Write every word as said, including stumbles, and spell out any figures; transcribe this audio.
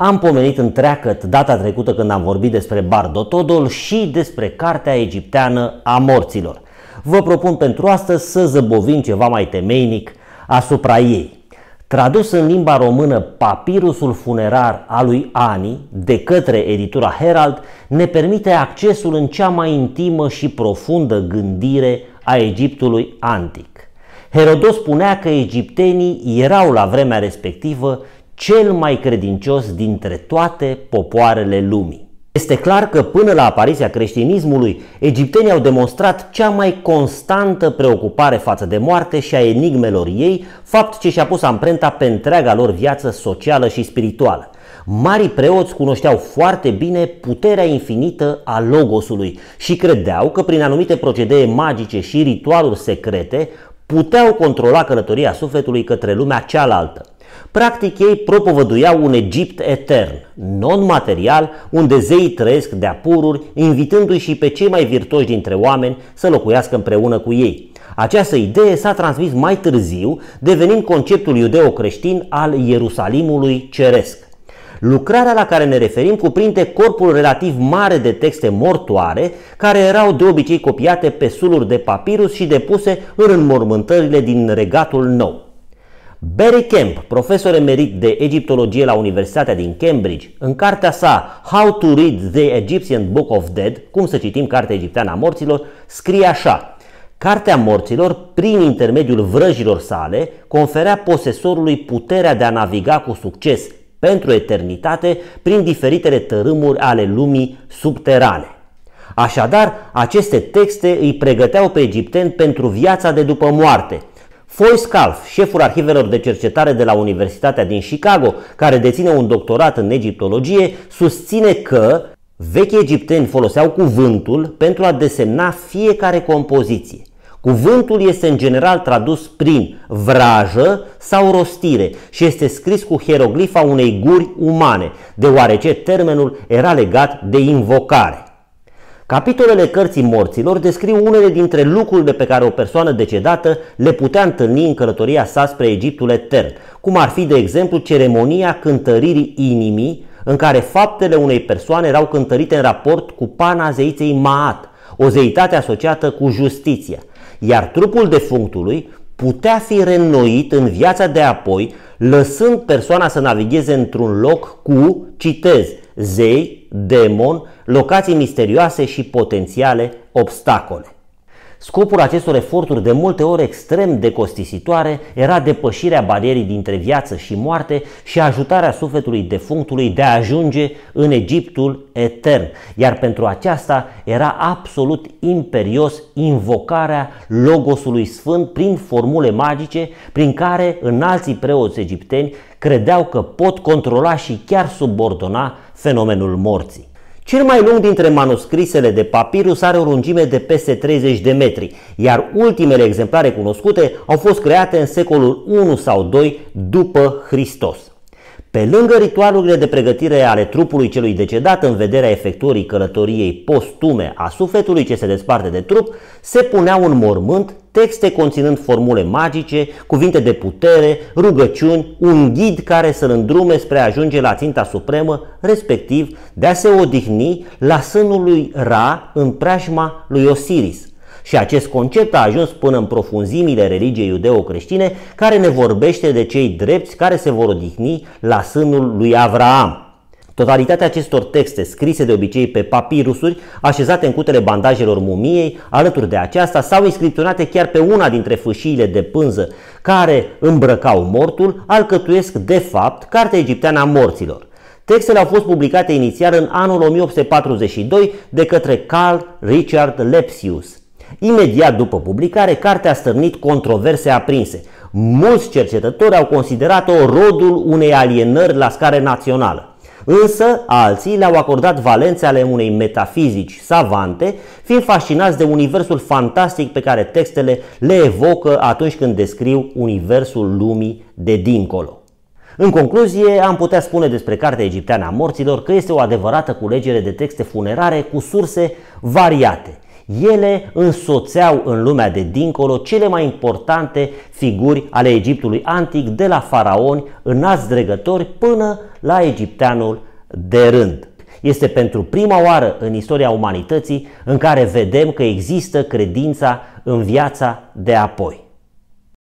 Am pomenit întreagăt data trecută când am vorbit despre Bardo Todol și despre Cartea Egipteană a Morților. Vă propun pentru astăzi să zăbovim ceva mai temeinic asupra ei. Tradus în limba română, Papirusul funerar al lui Ani de către editura Herald ne permite accesul în cea mai intimă și profundă gândire a Egiptului antic. Herodot spunea că egiptenii erau la vremea respectivă cel mai credincios dintre toate popoarele lumii. Este clar că până la apariția creștinismului, egiptenii au demonstrat cea mai constantă preocupare față de moarte și a enigmelor ei, fapt ce și-a pus amprenta pe întreaga lor viață socială și spirituală. Marii preoți cunoșteau foarte bine puterea infinită a Logosului și credeau că prin anumite procedee magice și ritualuri secrete puteau controla călătoria sufletului către lumea cealaltă. Practic, ei propovăduiau un Egipt etern, non-material, unde zeii trăiesc de-a pururi, invitându-i și pe cei mai virtuoși dintre oameni să locuiască împreună cu ei. Această idee s-a transmis mai târziu, devenind conceptul iudeo-creștin al Ierusalimului ceresc. Lucrarea la care ne referim cuprinde corpul relativ mare de texte mortoare, care erau de obicei copiate pe suluri de papirus și depuse în înmormântările din Regatul Nou. Barry Kemp, profesor emerit de egiptologie la Universitatea din Cambridge, în cartea sa How to Read the Egyptian Book of Dead, cum să citim Cartea Egipteană a Morților, scrie așa: Cartea Morților, prin intermediul vrăjilor sale, conferea posesorului puterea de a naviga cu succes pentru eternitate prin diferitele tărâmuri ale lumii subterane. Așadar, aceste texte îi pregăteau pe egipteni pentru viața de după moarte. Foy Scalf, șeful arhivelor de cercetare de la Universitatea din Chicago, care deține un doctorat în egiptologie, susține că vechii egipteni foloseau cuvântul pentru a desemna fiecare compoziție. Cuvântul este în general tradus prin vrajă sau rostire și este scris cu hieroglifa unei guri umane, deoarece termenul era legat de invocare. Capitolele Cărții Morților descriu unele dintre lucrurile pe care o persoană decedată le putea întâlni în călătoria sa spre Egiptul etern, cum ar fi, de exemplu, ceremonia cântăririi inimii, în care faptele unei persoane erau cântărite în raport cu pana zeiței Maat, o zeitate asociată cu justiția, iar trupul defunctului putea fi reînnoit în viața de apoi, lăsând persoana să navigheze într-un loc cu, citez, zei, demon, locații misterioase și potențiale obstacole. Scopul acestor eforturi, de multe ori extrem de costisitoare, era depășirea barierii dintre viață și moarte și ajutarea sufletului defunctului de a ajunge în Egiptul etern, iar pentru aceasta era absolut imperios invocarea Logosului Sfânt prin formule magice prin care înalții preoți egipteni credeau că pot controla și chiar subordona fenomenul morții. Cel mai lung dintre manuscrisele de papirus are o lungime de peste treizeci de metri, iar ultimele exemplare cunoscute au fost create în secolul unu sau doi după Hristos. Pe lângă ritualurile de pregătire ale trupului celui decedat în vederea efectuării călătoriei postume a sufletului ce se desparte de trup, se puneau în mormânt texte conținând formule magice, cuvinte de putere, rugăciuni, un ghid care să-l îndrume spre a ajunge la ținta supremă, respectiv de a se odihni la sânul lui Ra în preajma lui Osiris. Și acest concept a ajuns până în profunzimile religiei iudeo-creștine, care ne vorbește de cei drepți care se vor odihni la sânul lui Avraam. Totalitatea acestor texte, scrise de obicei pe papirusuri, așezate în cutele bandajelor mumiei, alături de aceasta, sau inscripționate chiar pe una dintre fâșiile de pânză care îmbrăcau mortul, alcătuiesc de fapt Cartea Egipteană a Morților. Textele au fost publicate inițial în anul o mie opt sute patruzeci și doi de către Carl Richard Lepsius. Imediat după publicare, cartea a stârnit controverse aprinse. Mulți cercetători au considerat-o rodul unei alienări la scară națională, însă alții le-au acordat valențe ale unei metafizici savante, fiind fascinați de universul fantastic pe care textele le evocă atunci când descriu universul lumii de dincolo. În concluzie, am putea spune despre Cartea Egipteană a Morților că este o adevărată culegere de texte funerare cu surse variate. Ele însoțeau în lumea de dincolo cele mai importante figuri ale Egiptului antic, de la faraoni înalți dregători până la egipteanul de rând. Este pentru prima oară în istoria umanității în care vedem că există credința în viața de apoi.